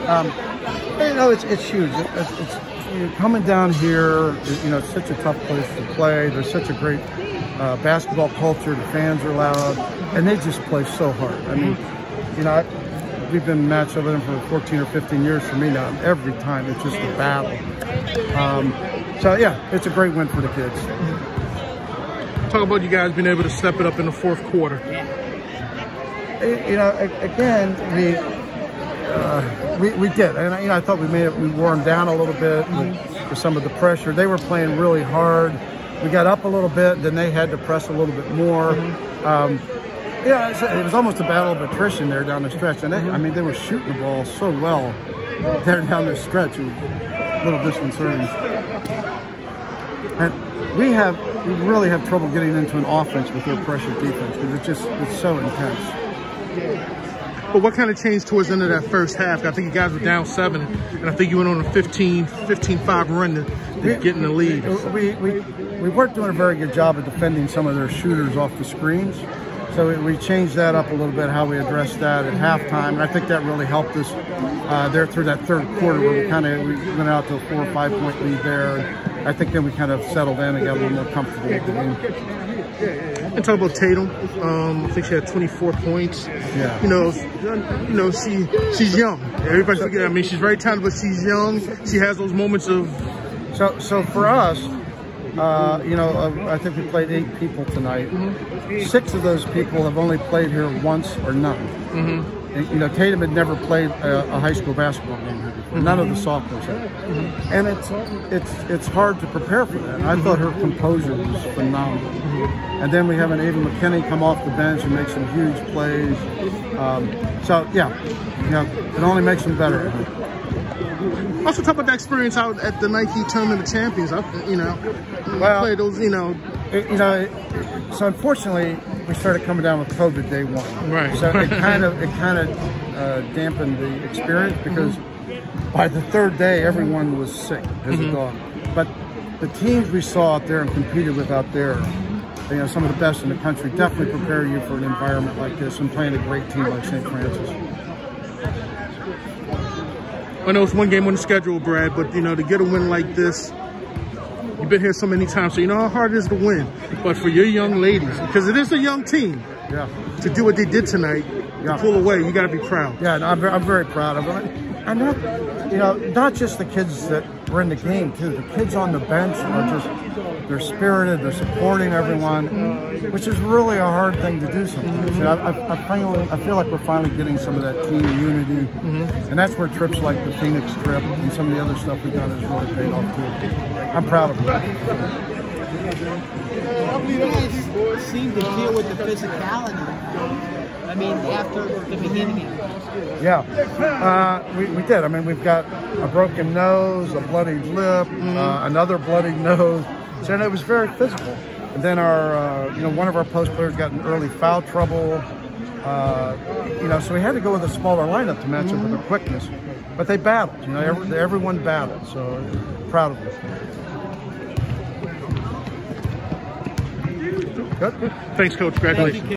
You know, it's huge. It's you're coming down here. You know, it's such a tough place to play. There's such a great basketball culture. The fans are loud, and they just play so hard. I mean, you know, we've been matched up with them for 14 or 15 years for me now. And every time it's just a battle. So yeah, it's a great win for the kids. Talk about you guys being able to step it up in the fourth quarter. You know, again, we did, and you know, I thought we wore them down a little bit with some of the pressure. They were playing really hard. We got up a little bit, then they had to press a little bit more. Yeah, it was almost a battle of attrition there down the stretch, and I mean, they were shooting the ball so well there down the stretch. It was a little disconcerting. And we really have trouble getting into an offense with their pressure defense because it's so intense. But what kind of changed towards the end of that first half? I think you guys were down 7, and I think you went on a 15-5 run to get in the lead. We weren't doing a very good job of defending some of their shooters off the screens. So we changed that up a little bit, how we addressed that at halftime. And I think that really helped us there through that third quarter where we went out to a 4 or 5 point lead there. And I think then we kind of settled in and got a little more comfortable with the game. And talk about Tatum. I think she had 24 points. Yeah. You know, she's young. Everybody forget. I mean, she's very talented, but she's young. She has those moments of. So for us, you know, I think we played 8 people tonight. 6 of those people have only played here once or none. And, you know, Tatum had never played a high school basketball game here before. None of the sophomores had. And it's hard to prepare for that. I thought her composure was phenomenal. And then we have an Ava McKinney come off the bench and make some huge plays. So yeah, you know, it only makes them better. Also, talk about the experience out at the Nike Tournament of Champions. You know, well, play those. You know, so unfortunately, we started coming down with COVID day 1. Right. So it kind of dampened the experience because by the 3rd day, everyone was sick as a dog. But the teams we saw out there and competed with out there, you know, some of the best in the country, definitely prepare you for an environment like this and playing a great team like St. Francis. I know it's one game on the schedule, Brad, but, you know, to get a win like this, you've been here so many times, so you know how hard it is to win. But for your young ladies, because it is a young team, to do what they did tonight, to pull away, you got to be proud. Yeah, I'm very proud of them. And not, you know, not just the kids that were in the game, too. The kids on the bench are just, they're spirited, they're supporting everyone, which is really a hard thing to do sometimes. You know, I feel like we're finally getting some of that team unity, and that's where trips like the Phoenix trip and some of the other stuff we've done has really paid off, too. I'm proud of them. You guys seem to deal with the physicality. I mean, after the beginning. Yeah, we did. I mean, we've got a broken nose, a bloodied lip, another bloodied nose. So it was very physical. And then our, you know, one of our post players got in early foul trouble. You know, so we had to go with a smaller lineup to match up with their quickness. But they battled. You know, everyone battled. So proud of them. Good. Thanks, Coach. Congratulations.